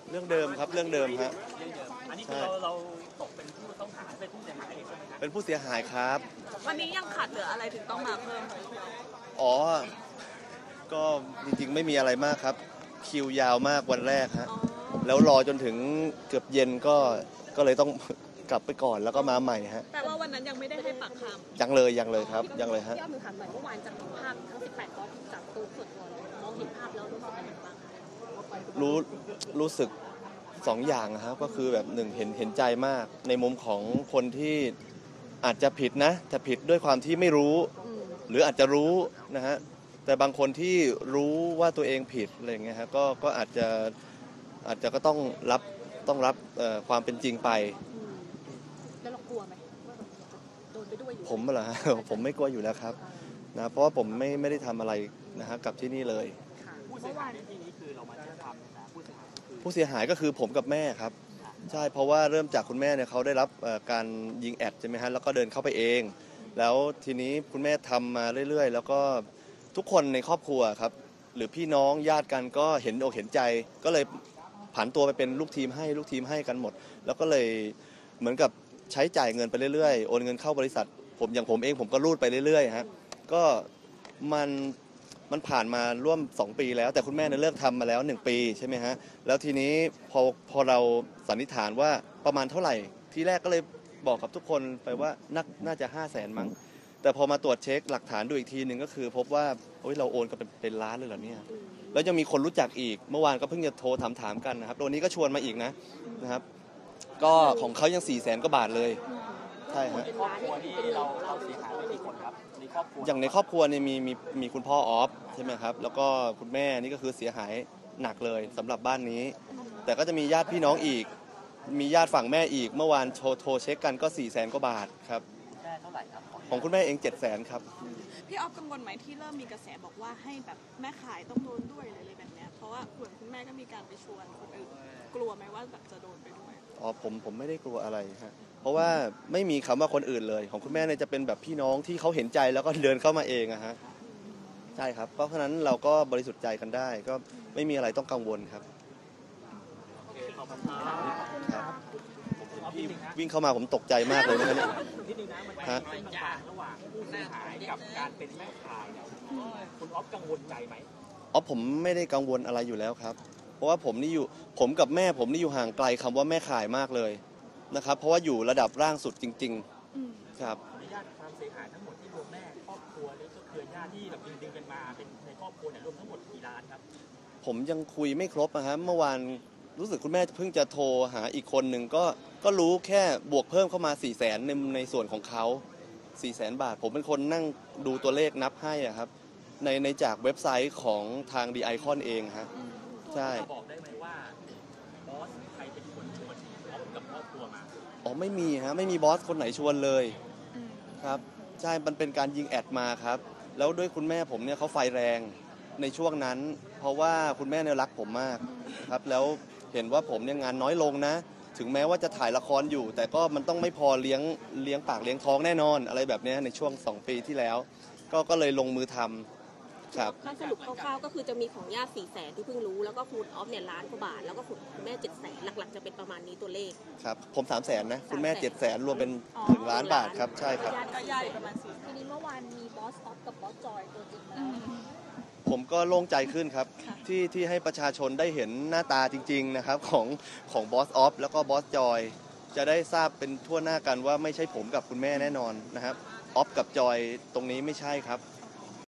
เรื่องเดิมครับเรื่องเดิมฮะอันนี้คือเราตกเป็นผู้ต้องหาเป็นผู้เสียหายใช่ไหมครับเป็นผู้เสียหายครับวันนี้ยังขาดเหลืออะไรถึงต้องมาเพิ่มอ๋อก็จริงๆไม่มีอะไรมากครับคิวยาวมากวันแรกฮะแล้วรอจนถึงเกือบเย็นก็เลยต้องกลับไปก่อนแล้วก็มาใหม่ฮะแต่ว่าวันนั้นยังไม่ได้ให้ปากคำยังเลยครับยังเลยฮะพี่อ้อมถามหน่อยเมื่อวานจากภาพทั้ง18ก้อนที่จับตัวส่วนตัวมองเห็นภาพแล้วรู้สึกยังไงบ้างรู้สึกสองอย่างนะครับก็คือแบบหนึ่งเห็นใจมากในมุมของคนที่อาจจะผิดนะแต่ผิดด้วยความที่ไม่รู้หรืออาจจะรู้นะฮะแต่บางคนที่รู้ว่าตัวเองผิดอะไรอย่างเงี้ยครับก็อาจจะก็ต้องรับความเป็นจริงไปแล้วเรากลัวไหมว่าโดนไปด้วยอยู่ผมเหรอฮะผมไม่กลัวอยู่แล้วครับนะเพราะว่าผมไม่ได้ทำอะไรนะฮะกับที่นี่เลยผู้เสียหายในที่นี้คือเรามาแจ้งความนะผู้เสียหายก็คือผมกับแม่ครับใช่เพราะว่าเริ่มจากคุณแม่เนี่ยเขาได้รับการยิงแอดใช่ไหมฮะแล้วก็เดินเข้าไปเองแล้วทีนี้คุณแม่ทำมาเรื่อยๆแล้วก็ทุกคนในครอบครัวครับหรือพี่น้องญาติกันก็เห็นอกเห็นใจก็เลยผันตัวไปเป็นลูกทีมให้กันหมดแล้วก็เลยเหมือนกับใช้จ่ายเงินไปเรื่อยๆโอนเงินเข้าบริษัทอย่างผมเองผมก็รูดไปเรื่อยๆฮะก็มันผ่านมาร่วม2ปีแล้วแต่คุณแม่เนี่ยเลิกทำมาแล้ว1ปีใช่ไหมฮะแล้วทีนี้พอเราสันนิษฐานว่าประมาณเท่าไหร่ทีแรกก็เลยบอกกับทุกคนไปว่าน่าจะ500,000มั้งแต่พอมาตรวจเช็คหลักฐานดูอีกทีหนึ่งก็คือพบว่าเราโอนกันเป็นล้านเลยเหรอเนี่ยแล้วยังมีคนรู้จักอีกเมื่อวานก็เพิ่งจะโทรถามกันนะครับวันนี้ก็ชวนมาอีกนะครับก็ของเขายัง400,000 กว่าบาทเลยใช่ฮะครอบครัวที่เราเสียหายไปกี่คนครับในครอบครัวอย่างในครอบครัวเนี่ยมีคุณพ่อออฟใช่ไหมครับแล้วก็คุณแม่นี่ก็คือเสียหายหนักเลยสำหรับบ้านนี้แต่ก็จะมีญาติพี่น้องอีกมีญาติฝั่งแม่อีกเมื่อวานโทรเช็คกันก็400,000 กว่าบาทครับแม่เท่าไหร่ครับของคุณแม่เอง700,000ครับพี่ออฟกังวลไหมที่เริ่มมีกระแสบอกว่าให้แบบแม่ขายต้องโดนด้วยอะไรแบบนี้เพราะว่าเหมือนคุณแม่ก็มีการไปชวนคนอื่นกลัวไหมว่าแบบจะโดนไปด้วยอ๋อผมไม่ได้กลัวอะไรฮะเพราะว่าไม่มีคำว่าคนอื่นเลยของคุณแม่เนี่ยจะเป็นแบบพี่น้องที่เขาเห็นใจแล้วก็เดินเข้ามาเองอะฮะใช่ครับเพราะฉะนั้นเราก็บริสุทธิ์ใจกันได้ก็ไม่มีอะไรต้องกังวลครับวิ่งเข้ามาผมตกใจมากเลยนะครับนิดนึงนะมันเป็นบางระหว่างผู้เสียหายกับการเป็นแม่ขายเนี่ยคุณอ๊อฟกังวลใจไหมอ๋อผมไม่ได้กังวลอะไรอยู่แล้วครับเพราะว่าผมกับแม่ผมนี่อยู่ห่างไกลคำว่าแม่ขายมากเลยนะครับเพราะว่าอยู่ระดับล่างสุดจริงๆครับอนุญาตความเสียหายทั้งหมดที่รวมแม่ครอบครัวแล้วก็เครือญาติที่แบบดึงกันมาเป็นในครอบครัวเนี่ยรวมทั้งหมดกี่ล้านครับผมยังคุยไม่ครบนะครับเมื่อวานรู้สึกคุณแม่เพิ่งจะโทรหาอีกคนหนึ่งก็รู้แค่บวกเพิ่มเข้ามา400,000ในส่วนของเขา400,000 บาทผมเป็นคนนั่งดูตัวเลขนับให้ครับในจากเว็บไซต์ของทาง The Icon เองครับใช่บอกได้ไหมว่าบอสใครเป็นคนชวนอ๊อฟกับครอบครัวมาอ๋อไม่มีฮะไม่มีบอสคนไหนชวนเลยครับใช่มันเป็นการยิงแอดมาครับแล้วด้วยคุณแม่ผมเนี่ยเขาไฟแรงในช่วงนั้นเพราะว่าคุณแม่เนี่ยรักผมมากครับแล้วเห็นว่าผมเนี่ยงานน้อยลงนะถึงแม้ว่าจะถ่ายละครอยู่แต่ก็มันต้องไม่พอเลี้ยงปากเลี้ยงท้องแน่นอนอะไรแบบนี้ในช่วง2ปีที่แล้วก็เลยลงมือทำครับถ้าสรุปคร่าวๆก็คือจะมีของญาติ400,000ที่เพิ่งรู้แล้วก็คุณออฟเนี่ย1,000,000 กว่าบาทแล้วก็คุณแม่700,000หลักๆจะเป็นประมาณนี้ตัวเลขครับผม300,000นะคุณแม่700,000รวมเป็นถึง1,000,000 บาทครับใช่ครับก็ญาติประมาณ4 ทีนี้เมื่อวานมีบอสออฟกับบอสจอยตัวจริงมาผมก็โล่งใจขึ้นครับที่ให้ประชาชนได้เห็นหน้าตาจริงๆนะครับของบอสออฟแล้วก็บอสจอยจะได้ทราบเป็นทั่วหน้ากันว่าไม่ใช่ผมกับคุณแม่แน่นอนนะครับออฟกับจอยตรงนี้ไม่ใช่ครับ